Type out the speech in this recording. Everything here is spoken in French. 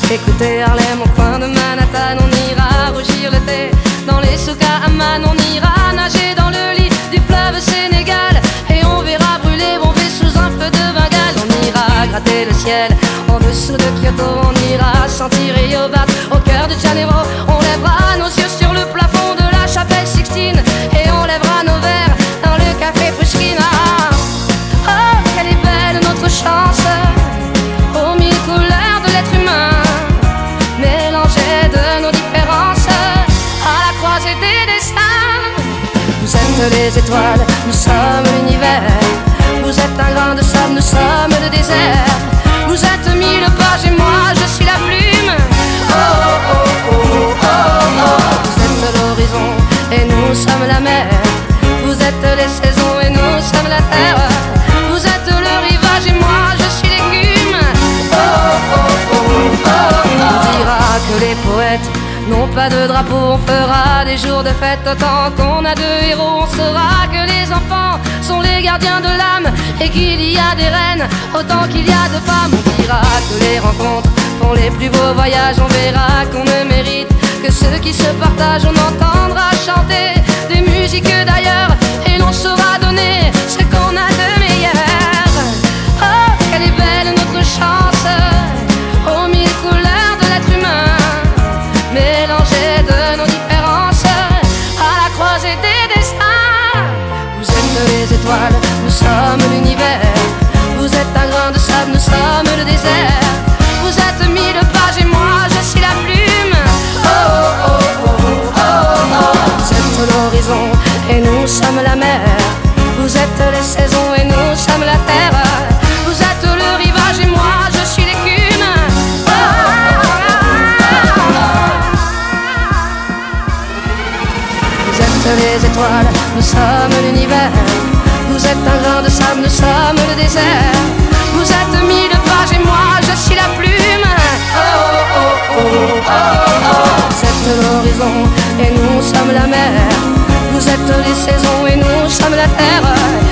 Écoutez Harlem au coin de Manhattan, on ira rougir le thé dans les souks à Amman, on ira nager dans le lit du fleuve Sénégal et on verra brûler Bombay sous un feu de Bengale. On ira gratter le ciel en dessous de Kyoto, on ira sentir Rio Bat au cœur de Janeiro. On lèvera nos yeux sur le plafond de la chapelle Sixtine et on lèvera nos verres dans le café Pushkin. Oh, quelle est belle notre chance, aux mille couleurs de l'être humain, mélangées de nos différences, à la croisée des destins. Vous êtes les étoiles, nous sommes l'univers. Vous êtes un grain de sable, nous sommes le désert. Vous êtes mille pages et moi je suis la plume. Oh oh oh oh oh oh. Vous êtes l'horizon et nous sommes la mer. Vous êtes les saisons et nous sommes la terre. Vous êtes le rivage et moi je suis l'écume. Oh oh oh oh oh. On dira que les poètes n'ont pas de drapeau, on fera des jours de fête autant qu'on a de héros. On saura que les enfants sont les gardiens de l'âme et qu'il y a des reines autant qu'il y a de femmes. On dira que les rencontres font les plus beaux voyages. On verra qu'on ne mérite que ceux qui se partagent. On entendra chanter des musiques d'ailleurs et l'on saura donner ce qu'on a de meilleur. Oh, quelle est belle notre chance, aux mille couleurs de l'être humain, mélangées de nos différences, à la croisée des destins. Vous êtes les étoiles, nous sommes l'univers. Vous êtes un grain de sable, nous sommes le désert. Vous êtes mille pages et moi je suis la plume. Oh oh oh oh oh oh. Vous êtes l'horizon et nous sommes la mer. Vous êtes les saisons et nous sommes la terre. Vous êtes le rivage et moi je suis l'écume. Oh, vous êtes les étoiles, nous sommes l'univers. Vous êtes un grain de sable, nous sommes le désert. Vous êtes mille pages et moi je suis la plume. Oh oh oh oh oh oh. Vous êtes l'horizon et nous sommes la mer. Vous êtes les saisons et nous sommes la terre.